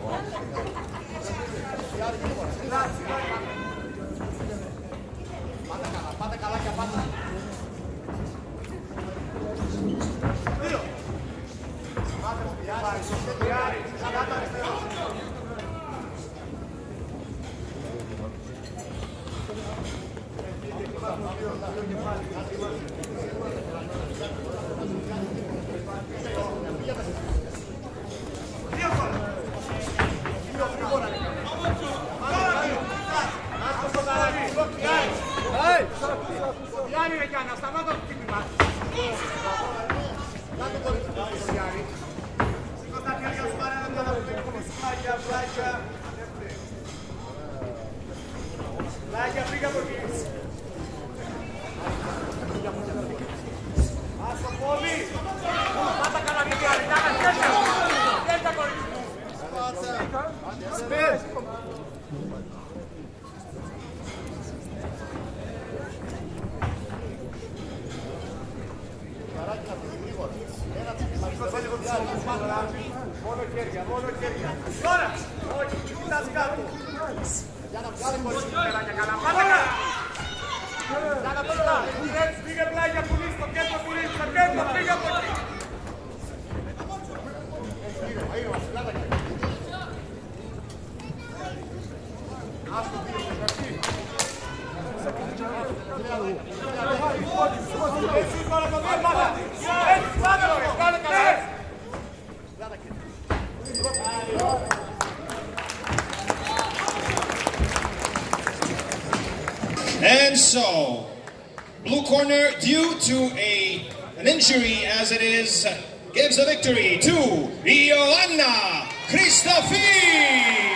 Πάτε καλά και πάτε. Δύο. Πάτε Σπιάρη. Σαγάτα αριστερό. Γιάννη ρε Γιάννα, σταμάτα το χτύπημα. Κάτω το Γιάννη. Σήκω τα χέρια σου πάρε ένα πλάγια, πλάγια. Πλάγια, φύγε από εκεί. Ας το πολύ. Πάτα καλά Γιάννη, τα χέρια. Χέρια κορίτσι μου. Σπες. Μόνο χέρια, μόνο χέρια. Τώρα! Όχι, κοιτάς κάτω. Για να βγάλει πολύ περάκια καλά. Πάτε καλά! Για να τώρα! Πήγε πλάγια πουλή στο κέντρο πουλή, στο κέντρο, πήγε από εκεί. Άστο πήγε, merci. Εσύ τώρα το μία πάτα. Έτσι, πάτε ρε, κάνε καλά. And so, blue corner, due to an injury as it is, gives the victory to Ioanna Christofi.